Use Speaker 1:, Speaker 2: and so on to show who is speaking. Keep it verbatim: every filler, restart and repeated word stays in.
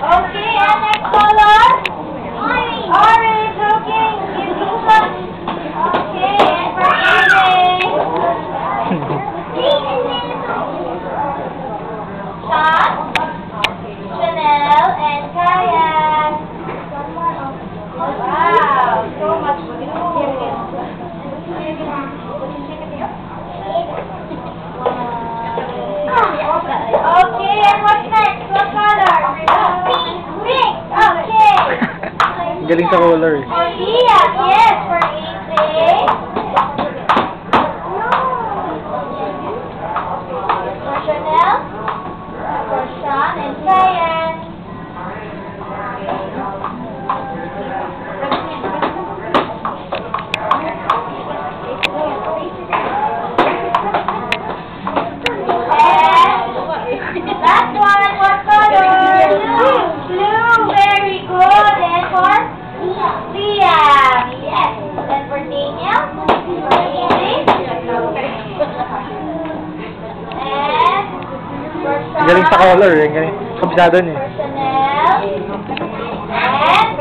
Speaker 1: Okay, and next color? Orange. Orange, okay. Give me some. Okay, and for Aiden. Sean, Chanel, and Kaya. Wow, so much blue. Okay, and what's next? What color? Pink. Pink. Okay.
Speaker 2: Galing sa color eh.
Speaker 1: For Dia, yes, for Aiden. For Chanel. For Sean and Kaya. Last one, what color? Blue. Blue, very good. And for? Liam. Yes. And for Daniel? Easy. And for Sean?
Speaker 2: Galing sa color eh. Galing. Kabisado niya.
Speaker 1: For Chanel. And